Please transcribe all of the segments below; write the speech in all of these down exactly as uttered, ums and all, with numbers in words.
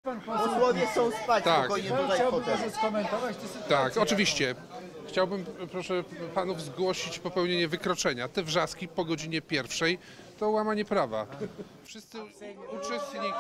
Posłowie są spać, Tak. spokojnie tutaj Chciałbym fotel. może skomentować tę sytuację. Tak, oczywiście. Chciałbym, proszę panów, zgłosić popełnienie wykroczenia. Te wrzaski po godzinie pierwszej to łamanie prawa. Wszyscy uczestniki...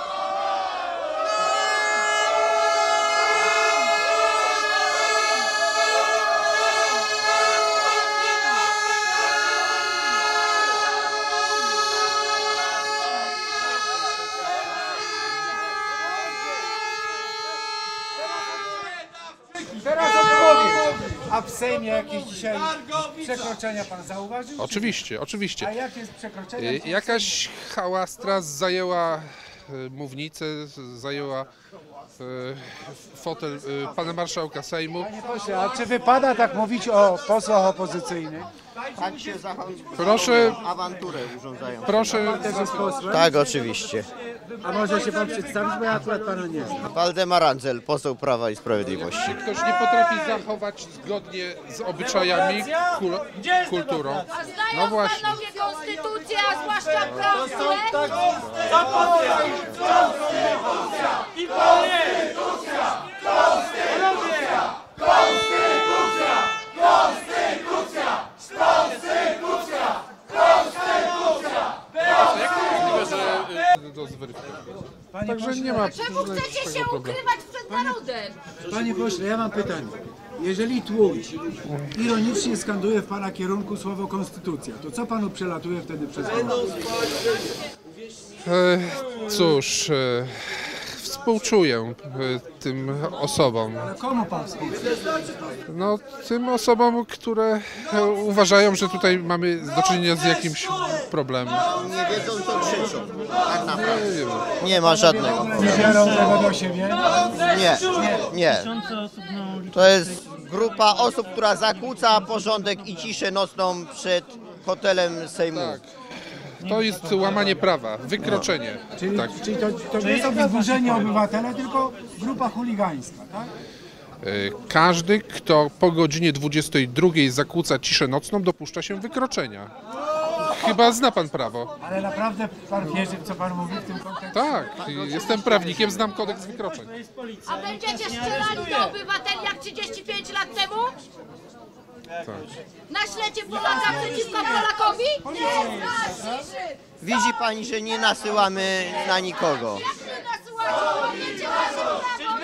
Teraz odpowiem. A w Sejmie jakieś dzisiaj przekroczenia pan zauważył? Oczywiście, A oczywiście. jakie jest przekroczenie? Y, Jakaś hałastra zajęła y, mównicę, z- zajęła y, fotel y, pana marszałka Sejmu. Panie pośle, a czy wypada tak mówić o posłach opozycyjnych? Tak się zachowują. Proszę, Awanturę urządzają. proszę, Też jest posłem? Tak, oczywiście. A może się pan przedstawić, bo ja akurat pana nie znam. Waldemar Andzel, poseł Prawa i Sprawiedliwości. jeśli ktoś nie potrafi zachować zgodnie z obyczajami, kul kulturą, A no znają właśnie. panowie konstytucję, a zwłaszcza prawdę? Do zweryfikowania. Panie Także pośle, nie ma Czemu chcecie się żadnego problemu. ukrywać przed narodem? Panie pośle, ja mam pytanie. Jeżeli tłum ironicznie skanduje w pana kierunku słowo konstytucja, to co panu przelatuje wtedy przez głowę? E, cóż, e, współczuję e, tym osobom. Ale komu pan współczuje? No, tym osobom, które e, uważają, że tutaj mamy do czynienia z jakimś problemem. Nie wiedzą, co krzyczą. Tak naprawdę. Nie wiem. Nie ma żadnego. Nie biorą tego do siebie? Nie, nie. To jest grupa osób, która zakłóca porządek i ciszę nocną przed hotelem Sejmu. Tak. To jest łamanie prawa, wykroczenie. Czyli, Tak. czyli to, to nie są wzburzeni obywatele, tylko grupa chuligańska, tak? E, Każdy, kto po godzinie dwudziestej drugiej zakłóca ciszę nocną, dopuszcza się wykroczenia. Chyba zna pan prawo. Ale naprawdę pan wierzy w co pan mówi w tym kontekście? Tak, jestem prawnikiem, znam kodeks wykroczeń. A będziecie strzelali do obywateli jak trzydzieści pięć lat temu? Tak. Naślecie Polaka przeciwko Polakowi? Nie, ciszy! Widzi pani, że nie nasyłamy na nikogo. Jak wy nasyłacie, łamiecie nasze prawo?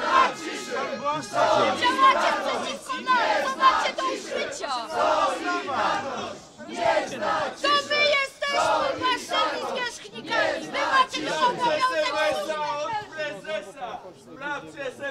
Działacie przeciwko nam, co macie do ukrycia? To my jesteśmy waszymi zwierzchnikami, wy macie tylko obowiązek służby.